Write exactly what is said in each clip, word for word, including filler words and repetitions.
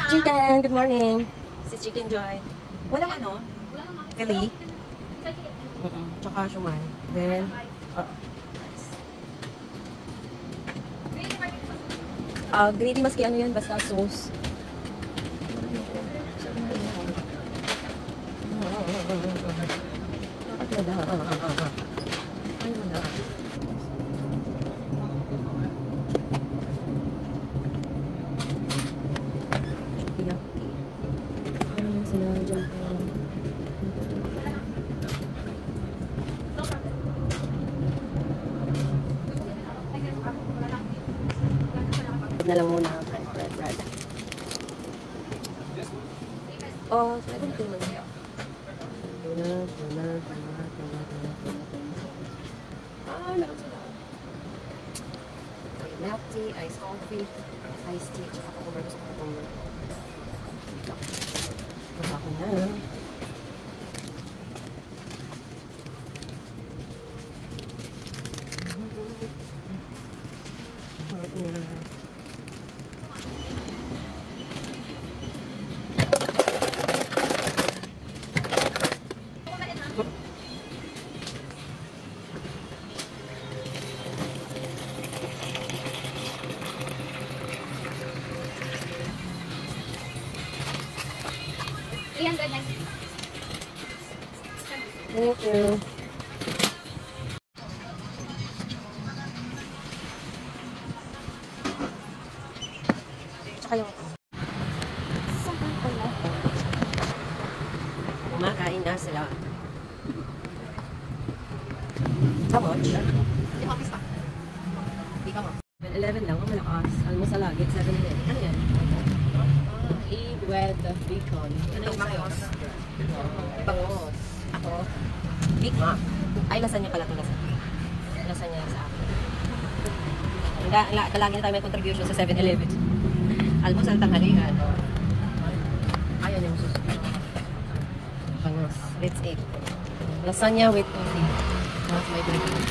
Chicken, good morning. Si Chicken Joy. Walang ano? Kali? Mm-mm. Tsaka shumai. Then, uh, uh, gravy maski ano yan, basta sauce. Na lang muna. Bread, bread, bread. Oh, so I don't think man. Tuna, tuna, tuna, tuna, tuna, tuna. Ah, meron sila. Milk tea, iced coffee, iced tea, tsaka cucumber. Gusto ko cucumber. Baka ko na. Thank you. Tsaka yung kumakain na sila. How much? Yung office pa. Di ka mo. seven eleven lang, ang malakas. Almost alagit, seven eleven. Ano yan? Ah, egg with bacon. Ano yung bangos? Bangos. Ako? Big Mac. Ay, lasagna pala ito. Lasagna. Lasagna sa akin. Kalagi na tayo may contribution sa seven eleven. Almost ang tanghalian. Ayan yung susunod. Bangos. Let's eat. Lasagna with coffee. That's my favorite.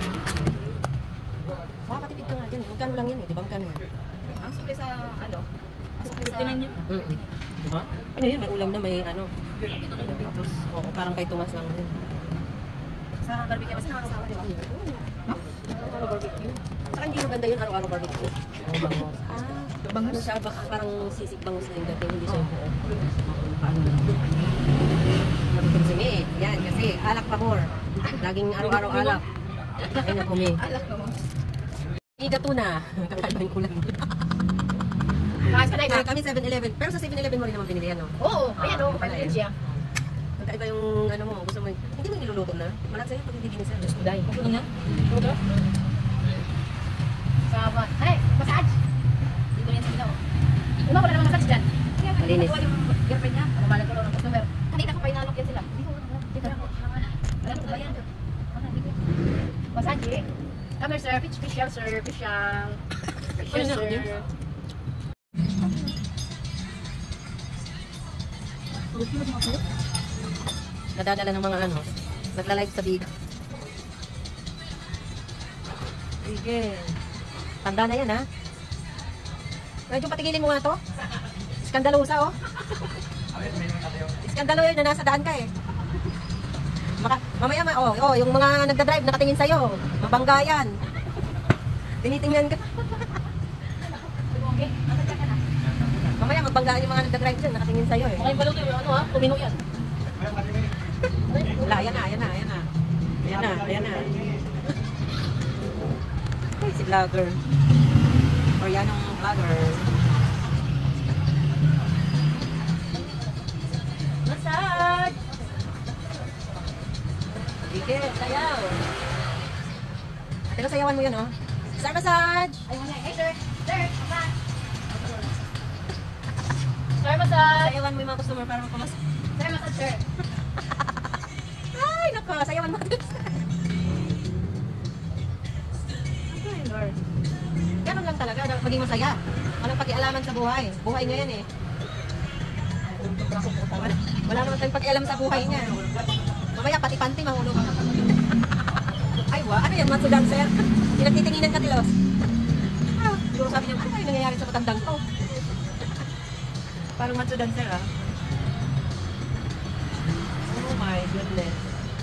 Makakatipid ka nga dyan. Magkano lang yan eh. Di ba magkano yan? Ang sukli sa ano? Ang sukli sa tinan niyo? Mm-hmm. Diba? Ano yun? May ulam na may ano. Tapos, oo, parang kay Tomas lang din. Sa barbecue kasi nakakasawa, di ba? No? Araw-araw barbecue. Saka hindi maganda yun, araw-araw barbecue. Oh, bangos. Ah, bangos. Ano siya, baka parang sisig bangos na yung dating, hindi siya yung buo. Paano lang. Nakukunsumi. Yan, kasi alak pabor. Laging araw-araw alak. Ay, nakumi. Alak mo. Iga tuna. Kakaiba yung ulam. Kahit ka na kami seven eleven. Pero sa seven eleven mo rin naman binili yan, no? Oo, ayan o. Pagkain siya. Kakaiba yung ano mo, gusto mo, hindi mo niluluto na. Malat sa'yo pag hindi ginisa. Diyos ko dahil. Ano nga? Ano nga? Sama. Ay, massage. Dito yan sila o. Uma ko na naman massage dyan. Malinis. Kaya yung girlfriend niya. Ako malag ko lang ng customer. Kanina ko pa inalok yan sila. Dito ko lang. Dito lang. Alam ko ba yan? Massage eh. Come here sir. Fish facial sir. Facial. Facial sir. Nadadala ng mga ano, nagla-like sa big. Sige. Tanda na yan, ha? Medyo patigilin mo nga to. Iskandalosa, oh. Iskandalo yun na nasa daan ka, eh. Maka, mamaya, ma oh, oh, yung mga nagdadrive nakatingin sa'yo. Mabangga yan. Tinitingnan ka. Mamaya, magbanggaan yung mga nagdadrive dyan. Nakatingin sa'yo, eh. Okay, baluto yung ano ha? Tumino yan. Wala, ayan na, ayan na, ayan na. Ayan na, ayan na. Ay, si vlogger. Koreanong vlogger. Massage! Sige, sayaw. Ate ko, sayawan mo yun, oh. Sir, massage! Ay, wala. Hey, sir. Sir, massage. Sir, massage. Sayawan mo yung mga customer para mapamas. Sir, massage, sir. Ay, nako, sayawan mo. Ay, Lord. Ganun lang talaga, dapat maging masaya. Walang pakialaman sa buhay. Buhay niya yan, eh. Wala, wala naman tayong pakialam sa buhay niya. Mamaya, pati panty, mahulog. Ay, wa, ano yan, Matsu Dancer? Pinagtitinginan ka, Tilos. Ah, siguro sabi niya, ano yung nangyayari sa matandang to? Parang macho dancer ah. Oh my goodness.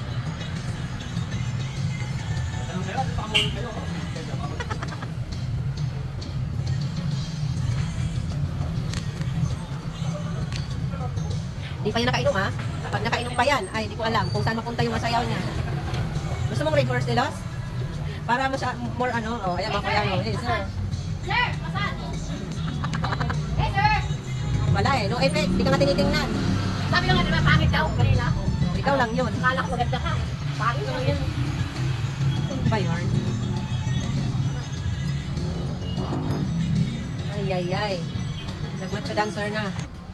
Di pa yan nakainom ha? Pag nakainom pa yan, ay di ko alam kung saan mapunta yung masayaw niya. Gusto mong reverse Delos? Para masya, more ano, oh, ayan mga kaya ano. Hey sir. Sir, masan? Hey, sir! Wala eh, no effect, di ka nga tinitingnan. Sabi lang nga diba, pangit daw kanina. Ikaw lang yun. Akala ko maganda ka. Pangit lang yun. Ano ba yarn? Ay, ay, ay. Nag-macho dancer na.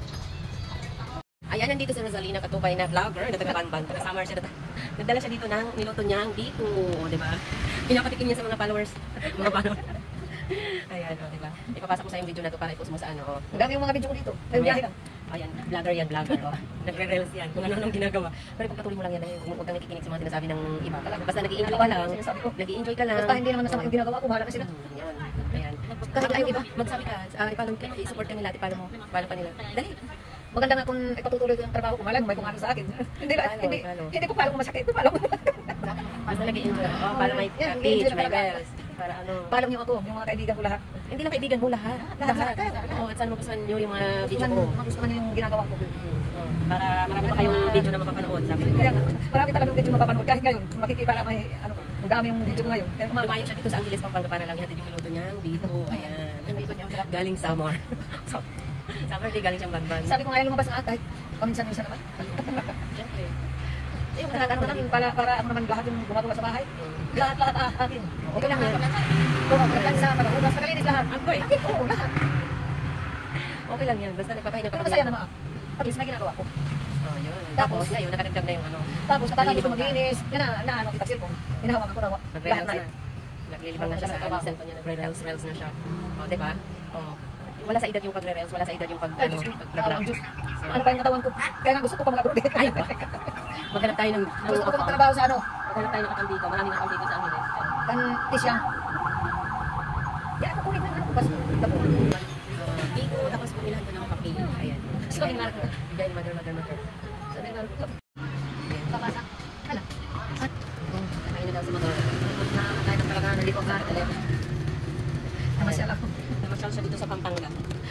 Ayan, nandito si Rosalina Katubay na vlogger na taga-Banban. Taga-summer siya. Nagdala siya dito ng niluto niyang biko, di ba? Pinapatikin niya sa mga followers. Mga followers. Ayan, o, di ba? Ipapasa ko sa yung video na to para i-post mo sa ano. O. Ang dami yung mga video ko dito. Ay, biyahe lang. Ayan, vlogger yan, vlogger. O. Nagre-reels yan. Kung ano-anong ginagawa. Pero pagpatuloy mo lang yan, dahil huwag kang nakikinig sa mga sinasabi ng iba. Basta nag-i-enjoy ka lang. Nag-i-enjoy ka lang. Basta hindi naman nasama yung ginagawa ko, bahala na sila. Ayan. Ayan. Kahit ayaw iba, magsabi ka. Uh, ipalong ka, i-support ka nila. Ipalo mo. Ipalo pa nila. Dali. Maganda nga kung ipatutuloy ko yung trabaho ko, malang may kung ano sa akin. Hindi ba? Palo, Hindi. palo. Hindi ko palo kung masakit. Palo ko. Basta nag-i-enjoy. Oh, para may Yan, uh, nag-i-enjoy page, na may talaga. reels. Para ano. Palo niyo ako, yung mga kaibigan ko lahat. Hindi lang kaibigan mo, lahat. Lahat. Lahat. Oo, at saan magustuhan nyo yung mga video Gusto ko. man, magustuhan niyo yung ginagawa ko. Oo, para marami pa kayong video na mapapanood. Sabi ko. Kaya nga, marami talagang video mapapanood. Kahit ngayon, makikipala may, ano, ang dami yung video ko ngayon. Kaya kumama. Lumayo siya dito sa Angeles, Pampanga para lang hatid yung niluto niya. Dito, ayan. Yung dito niya, galing Samar. Summer day, galing siyang Banban. Sabi ko ngayon lumabas nga kahit paminsan-minsan naman. Siyempre. Eh, yung lahat ano naman, para, para ako naman lahat yung gumagawa sa bahay. Lahat-lahat ah, akin. Okay lang yan. Kung ako sa pag-ugas, pagkalinis lahat. Ako eh. Akin, oo, lahat. Okay lang yan. Basta nagpapahinga Pero ka. masaya naman ako. At least may ginagawa ko. Oh, yun. Tapos, Tapos, ngayon, nakadagdag na yung ano. Tapos katapos ko maglinis, yan na, na ano kita cellphone. Hinahawakan ko na lahat Nagre-reels na. na. Naglilibang na siya sa ano, cellphone niya. Nagre-reels, reels na siya. O, oh, diba? O. Oh. Wala sa edad yung pagre-reels, wala sa edad yung pag, Ay, ano, Diyos ko. pag-vlog. Diyos. Ano pa yung katawan ko? Kaya nga gusto ko pa mag-upload. Ay, ba? Maghanap tayo ng... Gusto ko magtrabaho sa ano? Maghanap tayo ng account dito. Maraming account dito sa Angeles. Kan Tisyang. Kaya ako kunin ko ano ko basta. Tapos. Biko, tapos pumilahan ko ng kape. Ayan. Gusto ko yung marko. Bigay, mother, mother, mother. Sabi nga, kapasa. Hala. At, oh, kakain na daw si mother. Nakakain na talaga, nandito ka. Namasyal ako. Namasyal siya dito sa Pampanga.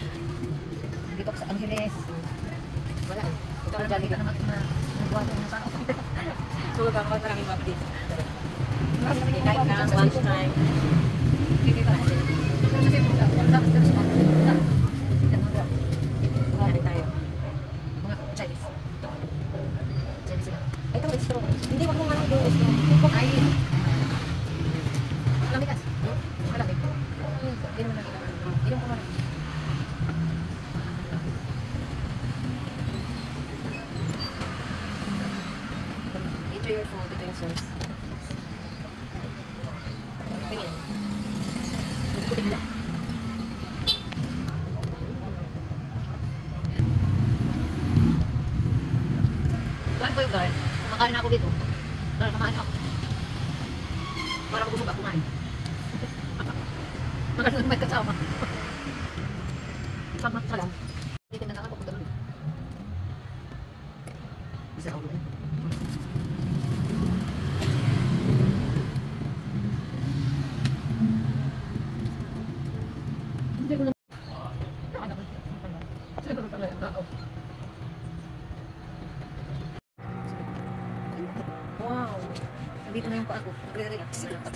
Dito ako sa Angeles. Wala eh. Ito Ikaw ang na jolly dito ka. naman na nagbuhat ng sana ako. Tulog ako, maraming mga dito. Marami naman yung Kahit mga na, sa lunch cellphone. time. Kikita ko. Sa cellphone lang. Sa cellphone lang. Kain tayo. Mga Chinese. Chinese sila. Ay, ito, extra. Hindi, wag mong ano yung extra. Kung ay... Malamig kas. Malamig. Hindi naman nakita. Inom ko malamig. Enjoy your food. Ito yung sauce. Tingin. Hindi ko tingla. Saan ko yung guard? Kumakain ako dito. Dahil kumakain ako. Para ako busog ako kumain. Maganda may kasama. Sama ka lang. Dito na lang ako punta doon. Isa ako doon. Hindi ko na. Siguro talaga yung tao. Wow! Nandito na yung pa ako. Nagre-relax.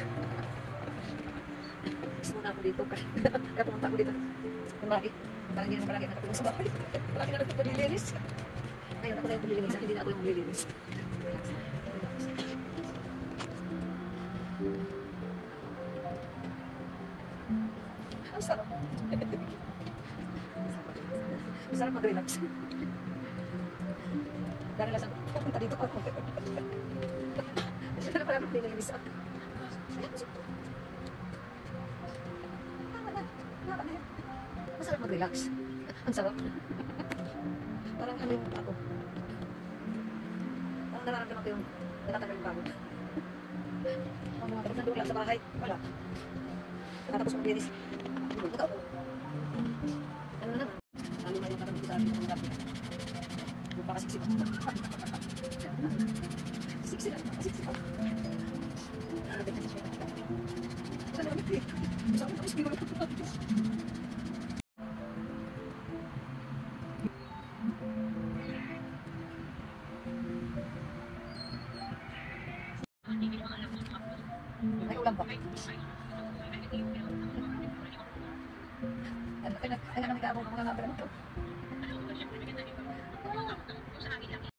Gusto muna ako dito. Kaya pumunta ako dito. Kumagi. Parang hindi naman palagi nakatulong sa bahay. Palagi na lang ako nililinis. Ngayon ako na yung nililinis. Hindi na ako yung nililinis. Relax. Relax. Ang sarap. Ang sarap mag-relax. Dahil lang sa pupunta dito ako. Hindi na pala ako nililinis ako. Tama na. Tama na yan. Masarap mag-relax. Ang sarap. Parang ano yung ako. Parang nararamdaman ko yung natatagal yung pagod. Ang mga tapos nandun lang sa bahay. Wala. Nakatapos mag-linis. Ikaw. Ano na naman? Lalo na yung katamang sa akin. Ano, kaya kaya naman ikaw mga mga brand to.